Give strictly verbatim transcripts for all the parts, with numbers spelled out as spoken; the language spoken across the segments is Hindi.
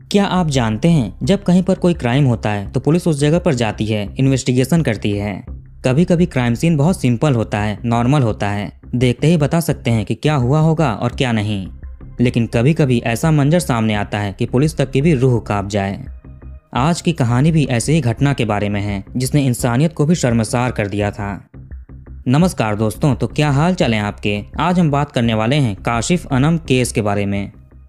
क्या आप जानते हैं, जब कहीं पर कोई क्राइम होता है तो पुलिस उस जगह पर जाती है, इन्वेस्टिगेशन करती है। कभी कभी क्राइम सीन बहुत सिंपल होता है, नॉर्मल होता है, देखते ही बता सकते हैं कि क्या हुआ होगा और क्या नहीं। लेकिन कभी कभी ऐसा मंजर सामने आता है कि पुलिस तक की भी रूह कांप जाए। आज की कहानी भी ऐसे ही घटना के बारे में है जिसने इंसानियत को भी शर्मसार कर दिया था। नमस्कार दोस्तों, तो क्या हाल चाल है आपके। आज हम बात करने वाले हैं काशिफ अनम केस के बारे में।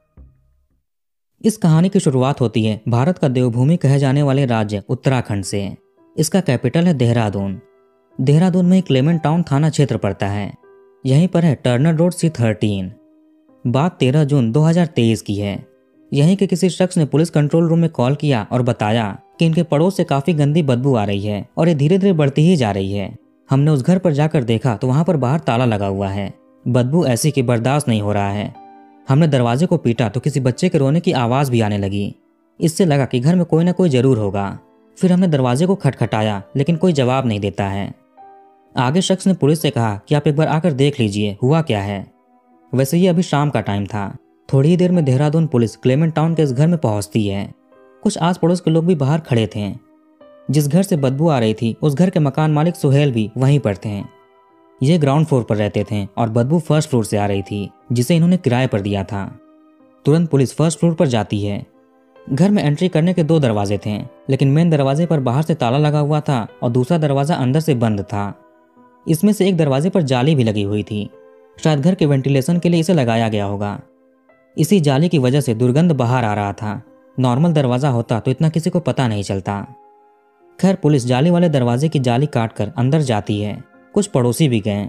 इस कहानी की शुरुआत होती है भारत का देवभूमि कहे जाने वाले राज्य उत्तराखंड से। इसका कैपिटल है देहरादून। देहरादून में क्लेमेंट टाउन थाना क्षेत्र पड़ता है। यहीं पर है टर्नर रोड सी थर्टीन। बात तेरह जून दो हज़ार तेईस की है। यहीं के किसी शख्स ने पुलिस कंट्रोल रूम में कॉल किया और बताया कि इनके पड़ोस से काफी गंदी बदबू आ रही है और ये धीरे धीरे बढ़ती ही जा रही है। हमने उस घर पर जाकर देखा तो वहां पर बाहर ताला लगा हुआ है। बदबू ऐसी कि बर्दाश्त नहीं हो रहा है। हमने दरवाजे को पीटा तो किसी बच्चे के रोने की आवाज भी आने लगी। इससे लगा कि घर में कोई ना कोई जरूर होगा। फिर हमने दरवाजे को खटखटाया लेकिन कोई जवाब नहीं देता है। आगे शख्स ने पुलिस से कहा कि आप एक बार आकर देख लीजिए हुआ क्या है। वैसे ये अभी शाम का टाइम था। थोड़ी ही देर में देहरादून पुलिस क्लेमेंट टाउन के इस घर में पहुंचती है। कुछ आस पड़ोस के लोग भी बाहर खड़े थे। जिस घर से बदबू आ रही थी उस घर के मकान मालिक सुहेल भी वहीं पर थे। ये ग्राउंड फ्लोर पर रहते थे और बदबू फर्स्ट फ्लोर से आ रही थी जिसे इन्होंने किराए पर दिया था। तुरंत पुलिस फर्स्ट फ्लोर पर जाती है। घर में एंट्री करने के दो दरवाजे थे, लेकिन मेन दरवाजे पर बाहर से ताला लगा हुआ था और दूसरा दरवाजा अंदर से बंद था। इसमें से एक दरवाजे पर जाली भी लगी हुई थी। शायद घर के वेंटिलेशन के लिए इसे लगाया गया होगा। इसी जाली की वजह से दुर्गंध बाहर आ रहा था। नॉर्मल दरवाजा होता तो इतना किसी को पता नहीं चलता। खैर पुलिस जाली वाले दरवाजे की जाली काटकर अंदर जाती है। कुछ पड़ोसी भी गए।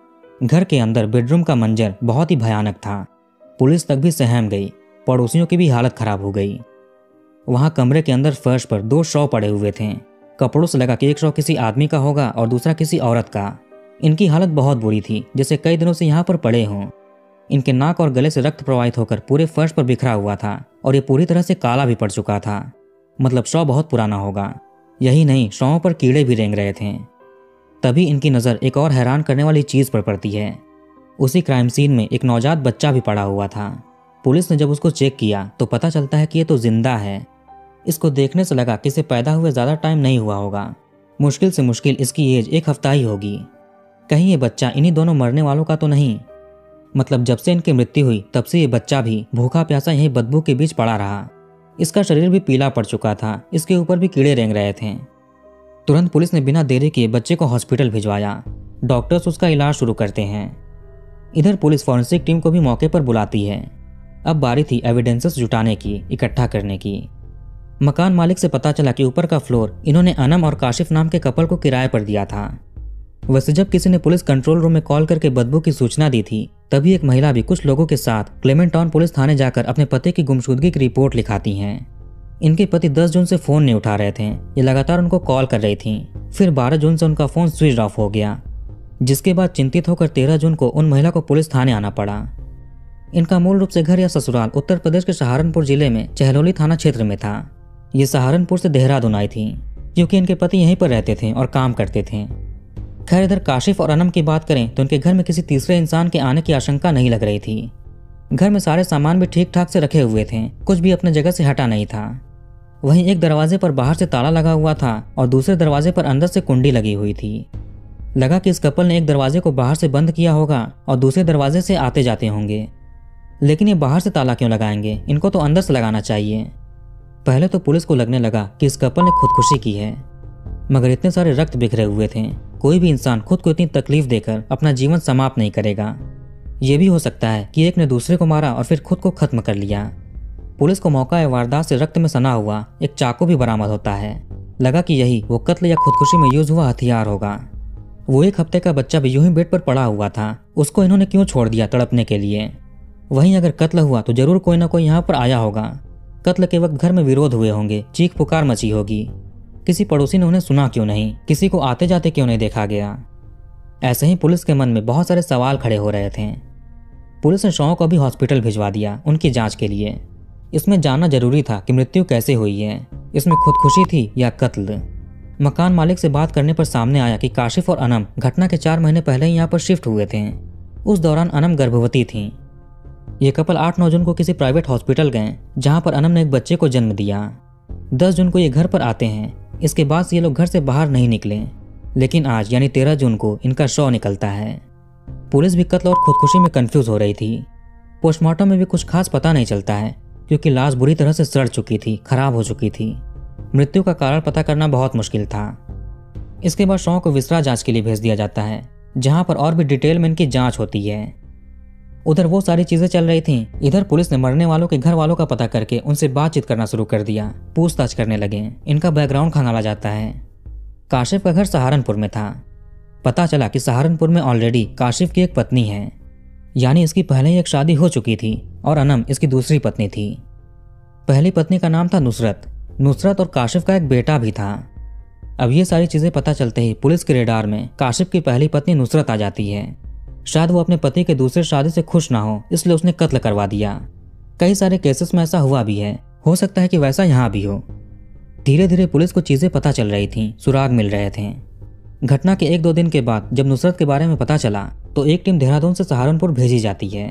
घर के अंदर बेडरूम का मंजर बहुत ही भयानक था। पुलिस तक भी सहम गई। पड़ोसियों की भी हालत खराब हो गई। वहां कमरे के अंदर फर्श पर दो शव पड़े हुए थे। कपड़ों से लगा कि एक शव किसी आदमी का होगा और दूसरा किसी औरत का। इनकी हालत बहुत बुरी थी, जैसे कई दिनों से यहाँ पर पड़े हों। इनके नाक और गले से रक्त प्रवाहित होकर पूरे फर्श पर बिखरा हुआ था और ये पूरी तरह से काला भी पड़ चुका था। मतलब शव बहुत पुराना होगा। यही नहीं, शवों पर कीड़े भी रेंग रहे थे। तभी इनकी नज़र एक और हैरान करने वाली चीज़ पर पड़ती है। उसी क्राइम सीन में एक नवजात बच्चा भी पड़ा हुआ था। पुलिस ने जब उसको चेक किया तो पता चलता है कि ये तो जिंदा है। इसको देखने से लगा कि इसे पैदा हुए ज़्यादा टाइम नहीं हुआ होगा। मुश्किल से मुश्किल इसकी एज एक हफ्ता ही होगी। कहीं ये बच्चा इन्हीं दोनों मरने वालों का तो नहीं। मतलब जब से इनकी मृत्यु हुई तब से ये बच्चा भी भूखा प्यासा यहीं बदबू के बीच पड़ा रहा। इसका शरीर भी पीला पड़ चुका था। इसके ऊपर भी कीड़े रेंग रहे थे। तुरंत पुलिस ने बिना देरी किए बच्चे को हॉस्पिटल भिजवाया। डॉक्टर्स उसका इलाज शुरू करते हैं। इधर पुलिस फॉरेंसिक टीम को भी मौके पर बुलाती है। अब बारी थी एविडेंसेस जुटाने की, इकट्ठा करने की। मकान मालिक से पता चला कि ऊपर का फ्लोर इन्होंने अनम और काशिफ नाम के कपल को किराए पर दिया था। वैसे जब किसी ने पुलिस कंट्रोल रूम में कॉल करके बदबू की सूचना दी थी तभी एक महिला भी कुछ लोगों के साथ क्लेमेंट टाउन पुलिस थाने जाकर अपने पति की गुमशुदगी की रिपोर्ट लिखाती हैं। इनके पति दस जून से फोन नहीं उठा रहे थे। ये लगातार उनको कॉल कर रही थीं। फिर बारह जून से उनका फोन स्विच ऑफ हो गया, जिसके बाद चिंतित होकर तेरह जून को उन महिला को पुलिस थाने आना पड़ा। इनका मूल रूप से घर या ससुराल उत्तर प्रदेश के सहारनपुर जिले में चहलोली थाना क्षेत्र में था। ये सहारनपुर से देहरादून आई थी क्योंकि इनके पति यहीं पर रहते थे और काम करते थे। खैर इधर काशिफ और अनम की बात करें तो इनके घर में किसी तीसरे इंसान के आने की आशंका नहीं लग रही थी। घर में सारे सामान भी ठीक ठाक से रखे हुए थे, कुछ भी अपने जगह से हटा नहीं था। वहीं एक दरवाजे पर बाहर से ताला लगा हुआ था और दूसरे दरवाजे पर अंदर से कुंडी लगी हुई थी। लगा कि इस कपल ने एक दरवाजे को बाहर से बंद किया होगा और दूसरे दरवाजे से आते जाते होंगे। लेकिन ये बाहर से ताला क्यों लगाएंगे, इनको तो अंदर से लगाना चाहिए। पहले तो पुलिस को लगने लगा कि इस कपल ने खुदकुशी की है, मगर इतने सारे रक्त बिखरे हुए थे। कोई भी इंसान खुद को इतनी तकलीफ देकर अपना जीवन समाप्त नहीं करेगा। ये भी हो सकता है कि एक ने दूसरे को मारा और फिर खुद को खत्म कर लिया। पुलिस को मौका है वारदात से रक्त में सना हुआ एक चाकू भी बरामद होता है। लगा कि यही वो कत्ल या खुदकुशी में यूज हुआ हथियार होगा। वो एक हफ्ते का बच्चा भी यूं ही बेड पर पड़ा हुआ था, उसको इन्होंने क्यों छोड़ दिया तड़पने के लिए। वहीं अगर कत्ल हुआ तो जरूर कोई ना कोई यहाँ पर आया होगा। कत्ल के वक्त घर में विरोध हुए होंगे, चीख पुकार मची होगी। किसी पड़ोसी ने उन्हें सुना क्यों नहीं, किसी को आते जाते क्यों नहीं देखा गया। ऐसे ही पुलिस के मन में बहुत सारे सवाल खड़े हो रहे थे। पुलिस ने शवों को भी हॉस्पिटल भिजवा दिया उनकी जांच के लिए। इसमें जानना जरूरी था कि मृत्यु कैसे हुई है, इसमें खुदकुशी थी या कत्ल। मकान मालिक से बात करने पर सामने आया कि काशिफ और अनम घटना के चार महीने पहले ही यहाँ पर शिफ्ट हुए थे। उस दौरान अनम गर्भवती थीं। ये कपल आठ नौ जून को किसी प्राइवेट हॉस्पिटल गए जहां पर अनम ने एक बच्चे को जन्म दिया। दस जून को ये घर पर आते हैं। इसके बाद से ये लोग घर से बाहर नहीं निकले, लेकिन आज यानी तेरह जून को इनका शव निकलता है। पुलिस भी कत्ल और खुदकुशी में कंफ्यूज हो रही थी। पोस्टमार्टम में भी कुछ खास पता नहीं चलता है क्योंकि लाश बुरी तरह से सड़ चुकी थी, खराब हो चुकी थी। मृत्यु का कारण पता करना बहुत मुश्किल था। इसके बाद शव को विसरा जांच के लिए भेज दिया जाता है, जहां पर और भी डिटेल में इनकी जांच होती है। उधर वो सारी चीजें चल रही थीं, इधर पुलिस ने मरने वालों के घर वालों का पता करके उनसे बातचीत करना शुरू कर दिया। पूछताछ करने लगे, इनका बैकग्राउंड खंगाला जाता है। काशिफ का घर सहारनपुर में था। पता चला कि सहारनपुर में ऑलरेडी काशिफ की एक पत्नी है, यानी इसकी पहले ही एक शादी हो चुकी थी और अनम इसकी दूसरी पत्नी थी। पहली पत्नी का नाम था नुसरत। नुसरत और काशिफ का एक बेटा भी था। अब ये सारी चीजें पता चलते ही पुलिस के रेडार में काशिफ की पहली पत्नी नुसरत आ जाती है। शायद वो अपने पति के दूसरे शादी से खुश ना हो, इसलिए उसने कत्ल करवा दिया। कई सारे केसेस में ऐसा हुआ भी है, हो सकता है कि वैसा यहाँ भी हो। धीरे धीरे पुलिस को चीजें पता चल रही थीं, सुराग मिल रहे थे। घटना के एक दो दिन के बाद जब नुसरत के बारे में पता चला तो एक टीम देहरादून से सहारनपुर भेजी जाती है।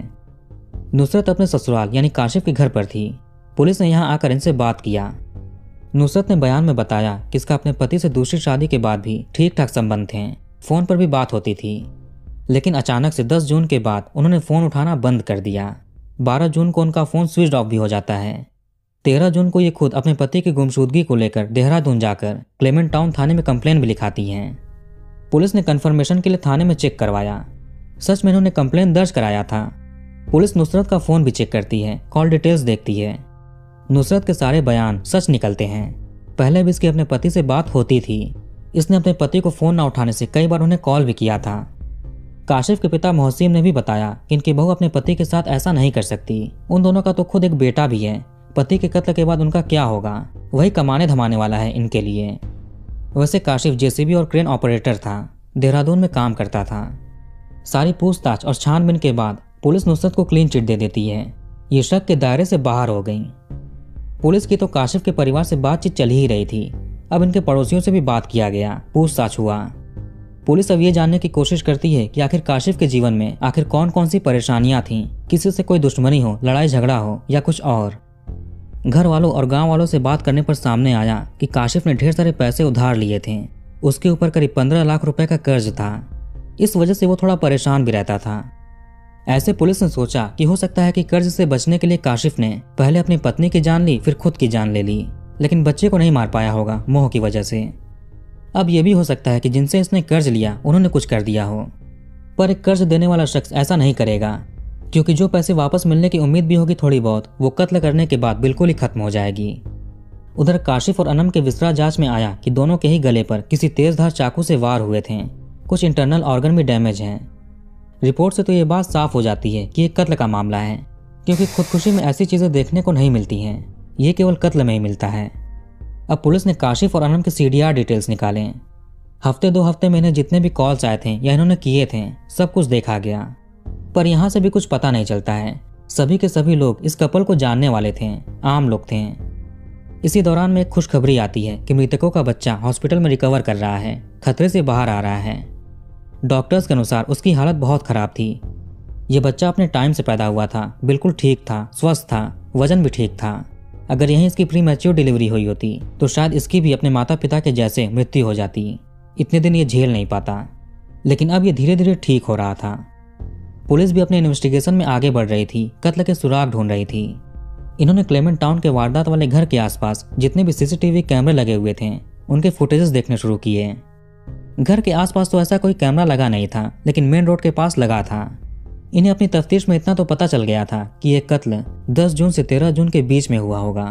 नुसरत अपने ससुराल यानी काशिफ के घर पर थी। पुलिस ने यहाँ आकर इनसे बात किया। नुसरत ने बयान में बताया कि इसका अपने पति से दूसरी शादी के बाद भी ठीक ठाक संबंध थे, फोन पर भी बात होती थी। लेकिन अचानक से दस जून के बाद उन्होंने फोन उठाना बंद कर दिया। बारह जून को उनका फोन स्विच ऑफ भी हो जाता है। तेरह जून को ये खुद अपने पति की गुमशुदगी को लेकर देहरादून जाकर क्लेमेंट टाउन थाने में कंप्लेन भी लिखाती हैं। पुलिस ने कंफर्मेशन के लिए थाने में चेक करवाया। सच में इन्होंने कंप्लेन दर्ज कराया था। पुलिस नुसरत का फोन भी चेक करती है, कॉल डिटेल्स देखती है। नुसरत के सारे बयान सच निकलते हैं। पहले भी इसकी अपने पति से बात होती थी। इसने अपने पति को फोन न उठाने से कई बार उन्हें कॉल भी किया था। काशिफ के पिता मोहसिन ने भी बताया कि इनकी बहू अपने पति के साथ ऐसा नहीं कर सकती। उन दोनों का तो खुद एक बेटा भी है। पति के कत्ल के बाद उनका क्या होगा, वही कमाने धमाने वाला है इनके लिए। वैसे काशिफ जेसीबी और क्रेन ऑपरेटर था, देहरादून में काम करता था। सारी पूछताछ और छानबीन के बाद पुलिस नुसरत को क्लीन चिट दे देती है। ये शक के दायरे से बाहर हो गई। पुलिस की तो काशिफ के परिवार से बातचीत चल ही रही थी। अब इनके पड़ोसियों से भी बात किया गया, पूछताछ हुआ। पुलिस अब ये जानने की कोशिश करती है कि आखिर काशिफ के जीवन में आखिर कौन कौन सी परेशानियां थीं, किसी से कोई दुश्मनी हो, लड़ाई झगड़ा हो या कुछ और। घर वालों और गांव वालों से बात करने पर सामने आया कि काशिफ ने ढेर सारे पैसे उधार लिए थे। उसके ऊपर करीब पंद्रह लाख रुपए का कर्ज था। इस वजह से वो थोड़ा परेशान भी रहता था। ऐसे पुलिस ने सोचा कि हो सकता है कि कर्ज से बचने के लिए काशिफ ने पहले अपनी पत्नी की जान ली, फिर खुद की जान ले ली, लेकिन बच्चे को नहीं मार पाया होगा मोह की वजह से। अब यह भी हो सकता है कि जिनसे इसने कर्ज लिया उन्होंने कुछ कर दिया हो, पर एक कर्ज देने वाला शख्स ऐसा नहीं करेगा, क्योंकि जो पैसे वापस मिलने की उम्मीद भी होगी थोड़ी बहुत, वो कत्ल करने के बाद बिल्कुल ही खत्म हो जाएगी। उधर काशिफ और अनम के विसरा जांच में आया कि दोनों के ही गले पर किसी तेजधार चाकू से वार हुए थे। कुछ इंटरनल ऑर्गन भी डैमेज हैं। रिपोर्ट से तो ये बात साफ हो जाती है कि ये कत्ल का मामला है, क्योंकि खुदकुशी में ऐसी चीजें देखने को नहीं मिलती हैं। ये केवल कत्ल में ही मिलता है। अब पुलिस ने काशिफ और अनम के सीडीआर डिटेल्स निकाले। हफ्ते दो हफ्ते में इन्हें जितने भी कॉल्स आए थे या इन्होंने किए थे, सब कुछ देखा गया, पर यहाँ से भी कुछ पता नहीं चलता है। सभी के सभी लोग इस कपल को जानने वाले थे, आम लोग थे। इसी दौरान में एक खुशखबरी आती है कि मृतकों का बच्चा हॉस्पिटल में रिकवर कर रहा है, खतरे से बाहर आ रहा है। डॉक्टर्स के अनुसार उसकी हालत बहुत खराब थी। ये बच्चा अपने टाइम से पैदा हुआ था, बिल्कुल ठीक था, स्वस्थ था, वजन भी ठीक था। अगर यहीं इसकी प्री मैच्योर डिलीवरी हुई होती तो शायद इसकी भी अपने माता पिता के जैसे मृत्यु हो जाती। इतने दिन ये झेल नहीं पाता, लेकिन अब ये धीरे धीरे ठीक हो रहा था। पुलिस भी अपने इन्वेस्टिगेशन में आगे बढ़ रही थी, कत्ल के सुराग ढूंढ रही थी। इन्होंने क्लेमेंट टाउन के वारदात वाले घर के आसपास जितने भी सीसीटीवी कैमरे लगे हुए थे उनके फुटेजेस देखने शुरू किए। घर के आसपास तो ऐसा कोई कैमरा लगा नहीं था, लेकिन मेन रोड के पास लगा था। इन्हें अपनी तफ्तीश में इतना तो पता चल गया था कि यह कत्ल दस जून से तेरह जून के बीच में हुआ होगा।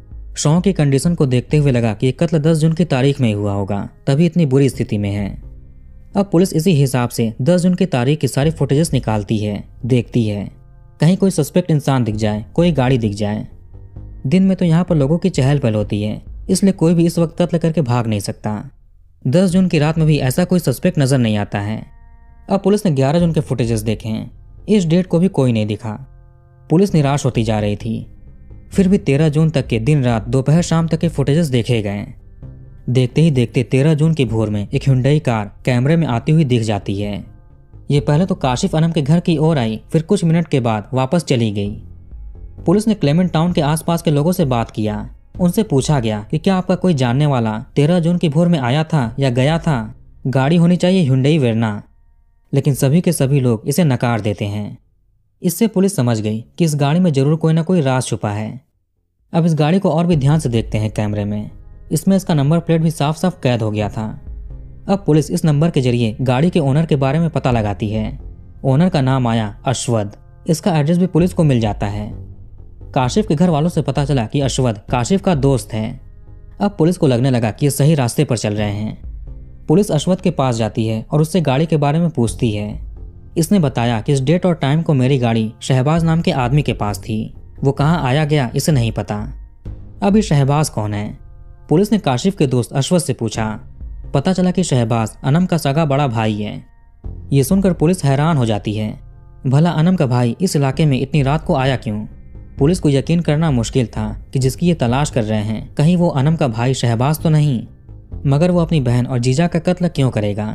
शव की कंडीशन को देखते हुए लगा कि यह कत्ल दस जून की तारीख में हुआ होगा, तभी इतनी बुरी स्थिति में है। अब पुलिस इसी हिसाब से दस जून की तारीख की सारी फुटेजेस निकालती है, देखती है, कहीं कोई सस्पेक्ट इंसान दिख जाए, कोई गाड़ी दिख जाए। दिन में तो यहाँ पर लोगों की चहल पहल होती है, इसलिए कोई भी इस वक्त कत्ल करके भाग नहीं सकता। दस जून की रात में भी ऐसा कोई सस्पेक्ट नजर नहीं आता है। अब पुलिस ने ग्यारह जून के फुटेजेस देखे हैं। इस डेट को भी कोई नहीं दिखा। पुलिस निराश होती जा रही थी। फिर भी तेरह जून तक के दिन रात दोपहर शाम तक के फुटेजेस देखे गए। देखते ही देखते तेरह जून की भोर में एक हुंडई कार कैमरे में आती हुई दिख जाती है। ये पहले तो काशिफ अनम के घर की ओर आई, फिर कुछ मिनट के बाद वापस चली गई। पुलिस ने क्लेमेंट टाउन के आसपास के लोगों से बात किया। उनसे पूछा गया कि क्या आपका कोई जानने वाला तेरह जून की भोर में आया था या गया था। गाड़ी होनी चाहिए हुंडई वेरना, लेकिन सभी के सभी लोग इसे नकार देते हैं। इससे पुलिस समझ गई कि इस गाड़ी में जरूर कोई ना कोई राज छुपा है। अब इस गाड़ी को और भी ध्यान से देखते हैं कैमरे में। इसमें इसका नंबर प्लेट भी साफ साफ कैद हो गया था। अब पुलिस इस नंबर के जरिए गाड़ी के ओनर के बारे में पता लगाती है। ओनर का नाम आया अश्वद। इसका एड्रेस भी पुलिस को मिल जाता है। काशिफ के घर वालों से पता चला कि अश्वद काशिफ का दोस्त है। अब पुलिस को लगने लगा कि ये सही रास्ते पर चल रहे हैं। पुलिस अश्वद के पास जाती है और उससे गाड़ी के बारे में पूछती है। इसने बताया कि इस डेट और टाइम को मेरी गाड़ी शहबाज नाम के आदमी के पास थी। वो कहाँ आया गया इसे नहीं पता। अब ये शहबाज कौन है? पुलिस ने काशिफ के दोस्त अश्वद से पूछा। पता चला कि शहबाज अनम का सगा बड़ा भाई है। ये सुनकर पुलिस हैरान हो जाती है। भला अनम का भाई इस इलाके में इतनी रात को आया क्यों? पुलिस को यकीन करना मुश्किल था कि जिसकी ये तलाश कर रहे हैं कहीं वो अनम का भाई शहबाज तो नहीं। मगर वो अपनी बहन और जीजा का कत्ल क्यों करेगा?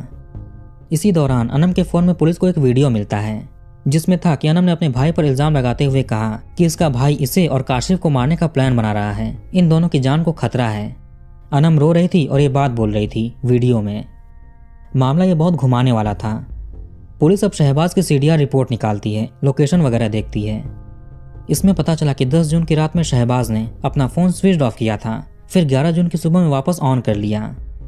इसी दौरान अनम के फोन में पुलिस को एक वीडियो मिलता है जिसमें था कि अनम ने अपने भाई पर इल्जाम लगाते हुए कहा कि इसका भाई इसे और काशिफ को मारने का प्लान बना रहा है। इन दोनों की जान को खतरा है। अनम रो रही थी और ये बात बोल रही थी वीडियो में। मामला ये बहुत घुमाने वाला था। पुलिस अब शहबाज की सीडीआर रिपोर्ट निकालती है, लोकेशन वगैरह देखती है। इसमें पता चला कि दस जून की रात में शहबाज ने अपना फोन स्विच ऑफ किया था, फिर ग्यारह जून की सुबह में वापस ऑन कर लिया।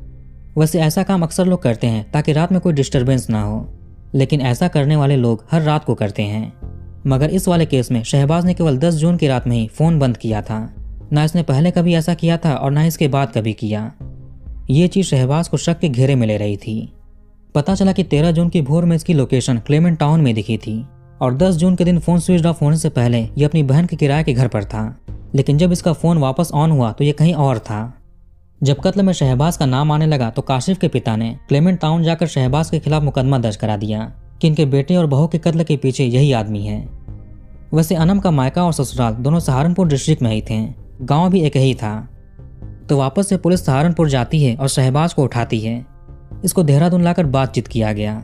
वैसे ऐसा काम अक्सर लोग करते हैं ताकि रात में कोई डिस्टरबेंस ना हो, लेकिन ऐसा करने वाले लोग हर रात को करते हैं। मगर इस वाले केस में शहबाज ने केवल दस जून की रात में ही फोन बंद किया था। ना इसने पहले कभी ऐसा किया था और ना इसके बाद कभी किया। ये चीज शहबाज को शक के घेरे में ले रही थी। पता चला कि तेरह जून की भोर में इसकी लोकेशन क्लेमेंट टाउन में दिखी थी और दस जून के दिन फोन स्विच ऑफ होने से पहले ये अपनी बहन के किराए के घर पर था। लेकिन जब इसका फोन वापस ऑन हुआ तो ये कहीं और था। जब कत्ल में शहबाज का नाम आने लगा तो काशिफ के पिता ने क्लेमेंट टाउन जाकर शहबाज के खिलाफ मुकदमा दर्ज करा दिया कि इनके बेटे और बहू के कत्ल के पीछे यही आदमी है। वैसे अनम का मायका और ससुराल दोनों सहारनपुर डिस्ट्रिक्ट में ही थे, गांव भी एक ही था। तो वापस से पुलिस सहारनपुर जाती है और शहबाज को उठाती है। इसको देहरादून लाकर बातचीत किया गया।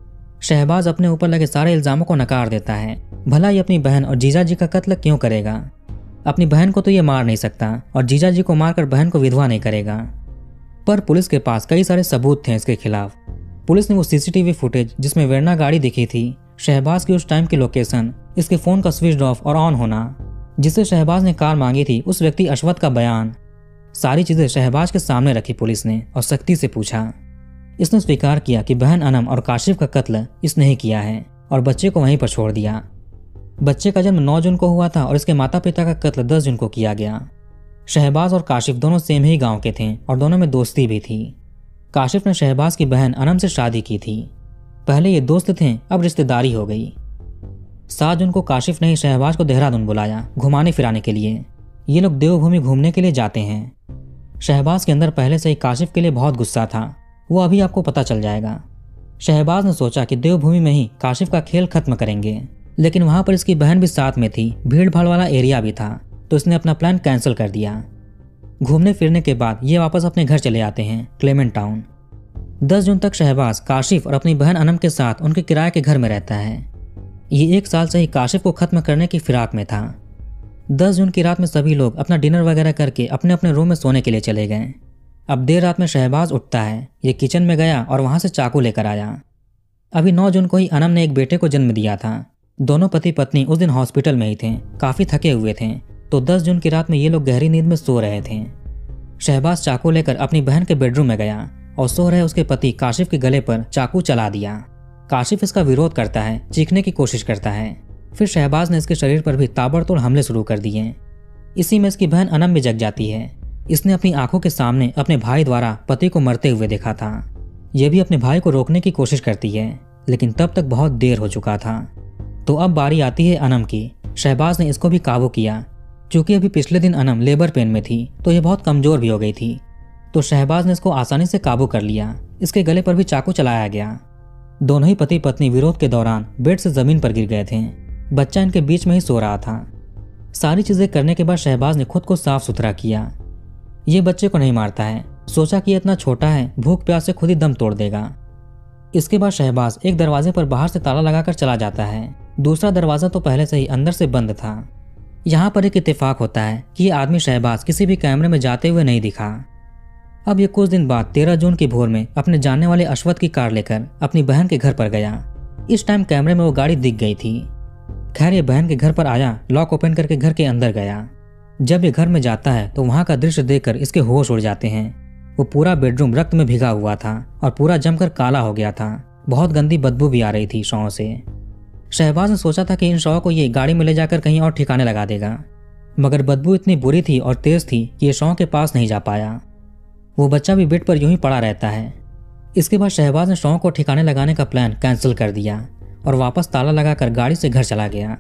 शहबाज अपने ऊपर लगे सारे इल्जामों को नकार देता है। भला ये अपनी बहन और जीजा जी का कत्ल क्यों करेगा? अपनी बहन को तो ये मार नहीं सकता और जीजा जी को मारकर बहन को विधवा नहीं करेगा। पर पुलिस के पास कई सारे सबूत थे इसके खिलाफ। पुलिस ने वो सीसीटीवी फुटेज जिसमें वेरना गाड़ी दिखी थी, शहबाज की उस टाइम की लोकेशन, इसके फोन का स्विच ऑफ और ऑन होना, जिससे शहबाज ने कार मांगी थी, उस व्यक्ति अश्वद का बयान, सारी चीजें शहबाज के सामने रखी पुलिस ने और सख्ती से पूछा। इसने स्वीकार किया कि बहन अनम और काशिफ का कत्ल इसने ही किया है और बच्चे को वहीं पर छोड़ दिया। बच्चे का जन्म नौ जून को हुआ था और इसके माता पिता का कत्ल दस जून को किया गया। शहबाज और काशिफ दोनों सेम ही गांव के थे और दोनों में दोस्ती भी थी। काशिफ ने शहबाज की बहन अनम से शादी की थी। पहले ये दोस्त थे, अब रिश्तेदारी हो गई। सात जून को काशिफ ने शहबाज को देहरादून बुलाया घुमाने फिराने के लिए। ये लोग देवभूमि घूमने के लिए जाते हैं। शहबाज के अंदर पहले से ही काशिफ के लिए बहुत गुस्सा था, वो अभी आपको पता चल जाएगा। शहबाज ने सोचा कि देवभूमि में ही काशिफ का खेल खत्म करेंगे, लेकिन वहां पर इसकी बहन भी साथ में थी, भीड़ भाड़ वाला एरिया भी था, तो इसने अपना प्लान कैंसिल कर दिया। घूमने फिरने के बाद ये वापस अपने घर चले आते हैं क्लेमेंट टाउन। दस जून तक शहबाज काशिफ और अपनी बहन अनम के साथ उनके किराए के घर में रहता है। ये एक साल से ही काशिफ को खत्म करने की फिराक में था। दस जून की रात में सभी लोग अपना डिनर वगैरह करके अपने अपने रूम में सोने के लिए चले गए। अब देर रात में शहबाज उठता है। ये किचन में गया और वहां से चाकू लेकर आया। अभी नौ जून को ही अनम ने एक बेटे को जन्म दिया था। दोनों पति पत्नी उस दिन हॉस्पिटल में ही थे, काफी थके हुए थे, तो दस जून की रात में ये लोग गहरी नींद में सो रहे थे। शहबाज चाकू लेकर अपनी बहन के बेडरूम में गया और सो रहे उसके पति काशिफ के गले पर चाकू चला दिया। काशिफ इसका विरोध करता है, चीखने की कोशिश करता है। फिर शहबाज ने इसके शरीर पर भी ताबड़तोड़ हमले शुरू कर दिए। इसी में इसकी बहन अनम भी जग जाती है। इसने अपनी आंखों के सामने अपने भाई द्वारा पति को मरते हुए देखा था। यह भी अपने भाई को रोकने की कोशिश करती है, लेकिन तब तक बहुत देर हो चुका था। तो अब बारी आती है अनम की। शहबाज ने इसको भी काबू किया। चूंकि अभी पिछले दिन अनम लेबर पेन में थी, तो ये बहुत कमजोर भी हो गई थी, तो शहबाज ने इसको आसानी से काबू कर लिया। इसके गले पर भी चाकू चलाया गया। दोनों ही पति पत्नी विरोध के दौरान बेड से जमीन पर गिर गए थे। बच्चा इनके बीच में ही सो रहा था। सारी चीजें करने के बाद शहबाज ने खुद को साफ सुथरा किया। ये बच्चे को नहीं मारता है, सोचा कि ये इतना छोटा है, भूख प्यास से खुद ही दम तोड़ देगा। इसके बाद शहबाज एक दरवाजे पर बाहर से ताला लगाकर चला जाता है। दूसरा दरवाजा तो पहले से ही अंदर से बंद था। यहाँ पर एक इत्तेफाक होता है कि ये आदमी शहबाज किसी भी कैमरे में जाते हुए नहीं दिखा। अब ये कुछ दिन बाद तेरह जून की भोर में अपने जानने वाले अश्वथ की कार लेकर अपनी बहन के घर पर गया। इस टाइम कैमरे में वो गाड़ी दिख गई थी। खैर ये बहन के घर पर आया, लॉक ओपन करके घर के अंदर गया। जब ये घर में जाता है तो वहाँ का दृश्य देखकर इसके होश उड़ जाते हैं। वो पूरा बेडरूम रक्त में भिगा हुआ था और पूरा जमकर काला हो गया था। बहुत गंदी बदबू भी आ रही थी शवों से। शहबाज ने सोचा था कि इन शवों को ये गाड़ी में ले जाकर कहीं और ठिकाने लगा देगा, मगर बदबू इतनी बुरी थी और तेज थी कि ये शवों के पास नहीं जा पाया। वो बच्चा भी बेड पर यूं ही पड़ा रहता है। इसके बाद शहबाज ने शवों को ठिकाने लगाने का प्लान कैंसिल कर दिया और वापस ताला लगाकर गाड़ी से घर चला गया।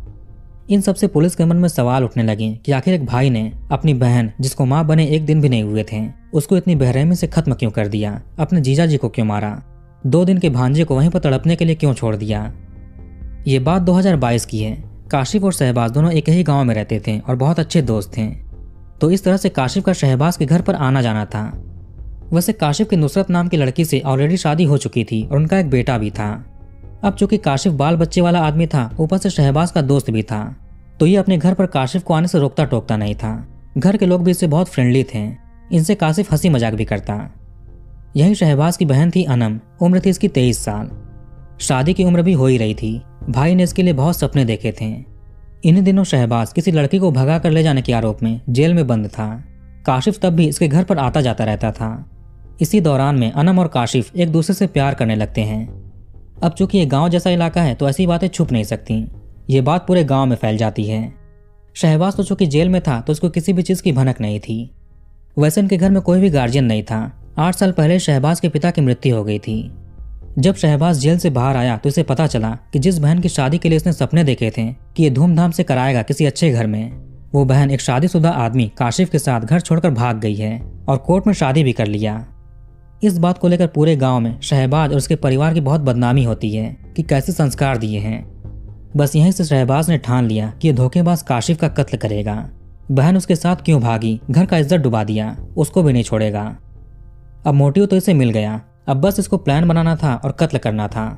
इन सब से पुलिस के मन में सवाल उठने लगे कि आखिर एक भाई ने अपनी बहन, जिसको माँ बने एक दिन भी नहीं हुए थे, उसको इतनी बेरहमी से खत्म क्यों कर दिया? अपने जीजा जी को क्यों मारा? दो दिन के भांजे को वहीं पर तड़पने के लिए क्यों छोड़ दिया? ये बात दो हज़ार बाईस की है। काशिफ और शहबाज दोनों एक ही गांव में रहते थे और बहुत अच्छे दोस्त थे। तो इस तरह से काशिफ का शहबाज के घर पर आना जाना था। वैसे काशिफ की नुसरत नाम की लड़की से ऑलरेडी शादी हो चुकी थी और उनका एक बेटा भी था। अब चूंकि काशिफ बाल बच्चे वाला आदमी था, ऊपर से शहबाज का दोस्त भी था, तो ये अपने घर पर काशिफ को आने से रोकता टोकता नहीं था। घर के लोग भी इससे बहुत फ्रेंडली थे। इनसे काशिफ हंसी मजाक भी करता। यही शहबाज की बहन थी अनम। उम्र थी इसकी तेईस साल। शादी की उम्र भी हो ही रही थी। भाई ने इसके लिए बहुत सपने देखे थे। इन्हीं दिनों शहबाज किसी लड़की को भगा कर ले जाने के आरोप में जेल में बंद था। काशिफ तब भी इसके घर पर आता जाता रहता था। इसी दौरान में अनम और काशिफ एक दूसरे से प्यार करने लगते हैं। अब चूंकि ये गांव जैसा इलाका है तो ऐसी बातें छुप नहीं सकती। ये बात पूरे गांव में फैल जाती है। शहबाज तो चूंकि जेल में था तो उसको किसी भी चीज की भनक नहीं थी। वैसे इनके घर में कोई भी गार्जियन नहीं था। आठ साल पहले शहबाज के पिता की मृत्यु हो गई थी। जब शहबाज जेल से बाहर आया तो इसे पता चला कि जिस बहन की शादी के लिए इसने सपने देखे थे कि ये धूमधाम से कराएगा किसी अच्छे घर में, वो बहन एक शादीशुदा आदमी काशिफ के साथ घर छोड़कर भाग गई है और कोर्ट में शादी भी कर लिया। इस बात को लेकर पूरे गांव में शहबाज और उसके परिवार की बहुत बदनामी होती है कि कैसे संस्कार दिए हैं। बस यहीं से शहबाज ने ठान लिया कि ये धोखेबाज काशिफ का कत्ल करेगा। बहन उसके साथ क्यों भागी, घर का इज्जत डुबा दिया, उसको भी नहीं छोड़ेगा। अब मोटिव तो इसे मिल गया। अब बस इसको प्लान बनाना था और कत्ल करना था।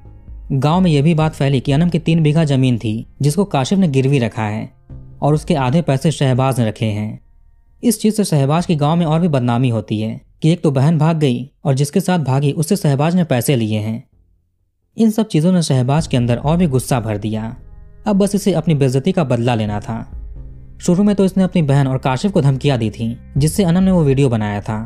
गांव में यह भी बात फैली कि अनम की तीन बीघा जमीन थी जिसको काशिफ ने गिरवी रखा है और उसके आधे पैसे शहबाज ने रखे हैं। इस चीज से शहबाज की गांव में और भी बदनामी होती है कि एक तो बहन भाग गई और जिसके साथ भागी उससे शहबाज ने पैसे लिए हैं। इन सब चीजों ने शहबाज के अंदर और भी गुस्सा भर दिया। अब बस इसे अपनी बेइज्जती का बदला लेना था। शुरू में तो इसने अपनी बहन और काशिफ को धमकियां दी थी जिससे अनम ने वो वीडियो बनाया था,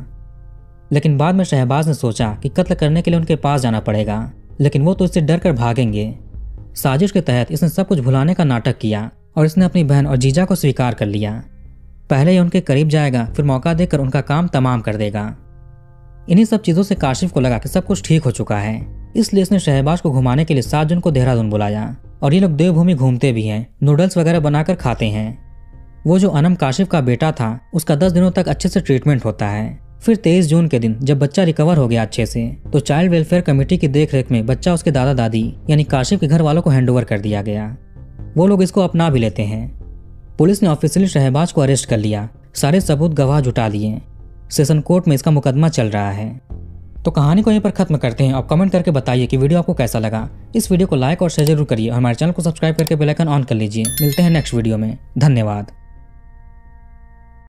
लेकिन बाद में शहबाज ने सोचा कि कत्ल करने के लिए उनके पास जाना पड़ेगा, लेकिन वो तो इससे डर कर भागेंगे। साजिश के तहत इसने सब कुछ भुलाने का नाटक किया और इसने अपनी बहन और जीजा को स्वीकार कर लिया। पहले ये उनके करीब जाएगा, फिर मौका देकर उनका काम तमाम कर देगा। इन्हीं सब चीजों से काशिफ को लगा कि सब कुछ ठीक हो चुका है, इसलिए इसने शहबाज को घुमाने के लिए सात जून को देहरादून बुलाया और ये लोग देवभूमि घूमते भी हैं, नूडल्स वगैरह बनाकर खाते हैं। वो जो अनम काशिफ का बेटा था उसका दस दिनों तक अच्छे से ट्रीटमेंट होता है। फिर तेईस जून के दिन जब बच्चा रिकवर हो गया अच्छे से, तो चाइल्ड वेलफेयर कमेटी की देखरेख में बच्चा उसके दादा दादी यानी काशिफ के घर वालों को हैंडओवर कर दिया गया। वो लोग इसको अपना भी लेते हैं। पुलिस ने ऑफिशियली शहबाज को अरेस्ट कर लिया। सारे सबूत गवाह जुटा लिए। सेशन कोर्ट में इसका मुकदमा चल रहा है। तो कहानी को यहीं पर खत्म करते हैं और कमेंट करके बताइए कि वीडियो आपको कैसा लगा। इस वीडियो को लाइक और शेयर जरूर करिए और हमारे चैनल को सब्सक्राइब करके बेल आइकन ऑन कर लीजिए। मिलते हैं नेक्स्ट वीडियो में। धन्यवाद।